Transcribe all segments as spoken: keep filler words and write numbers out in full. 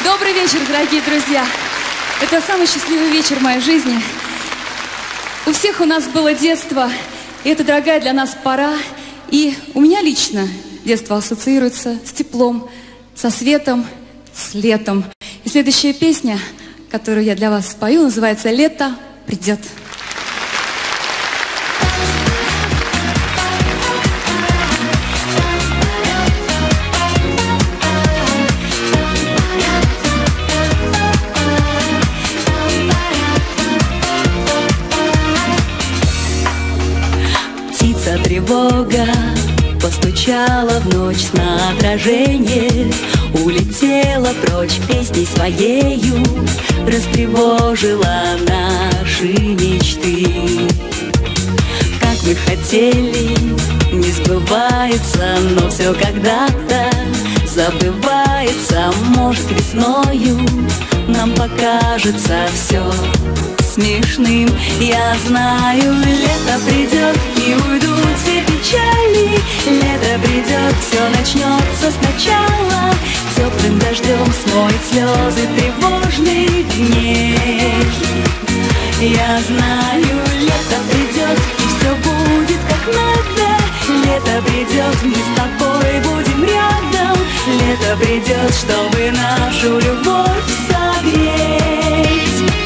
Добрый вечер, дорогие друзья. Это самый счастливый вечер в моей жизни. У всех у нас было детство, и это дорогая для нас пора. И у меня лично детство ассоциируется с теплом, со светом, с летом. И следующая песня, которую я для вас спою, называется «Лето придет». Птица тревога постучала в ночь на отражение, улетела прочь песней своею, растревожила наши мечты. Как мы хотели, не сбывается, но все когда-то забывается. Может, весною нам покажется все смешным. Я знаю, лето придет и уйдут все печали. Лето придет, все начнется сначала. Теплым дождем смоет слезы тревожных дней. Я знаю, лето придет и все будет как надо. Лето придет, мы с тобой будем рядом. Лето придет, чтобы нашу любовь согреть.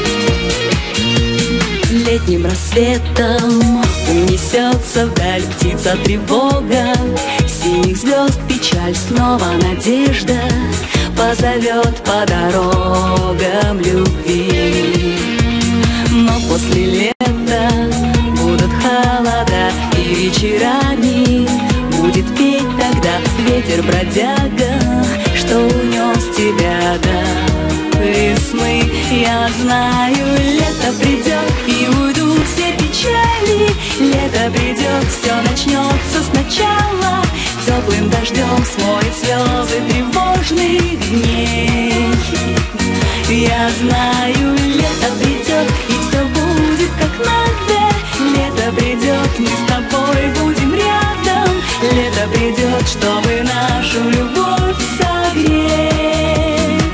Летним рассветом унесется вдаль птица тревога. Синих звезд печаль, снова надежда позовет по дорогам любви. Но после лета будут холода, и вечерами будет петь тогда ветер бродяга, что унес тебя до весны. Я знаю, лето придет и уйдут все печали. Лето придет, все начнется сначала. Теплым дождем смоет слезы тревожных дней. Я знаю, лето придет и все будет как надо. Лето придет, мы с тобой будем рядом. Лето придет, чтобы нашу любовь согреть.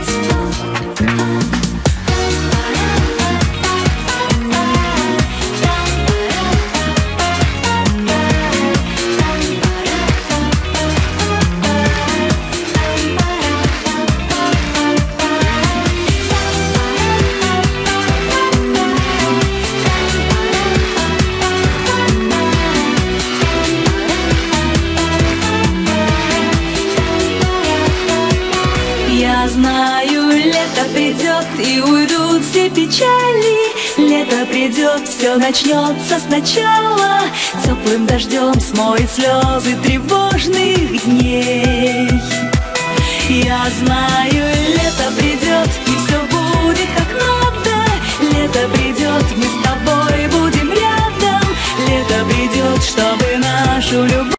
Я знаю, лето придет и уйдут все печали. Лето придет, все начнется сначала. Теплым дождем смоет слезы тревожных дней. Я знаю, лето придет и все будет как надо. Лето придет, мы с тобой будем рядом. Лето придет, чтобы нашу любовь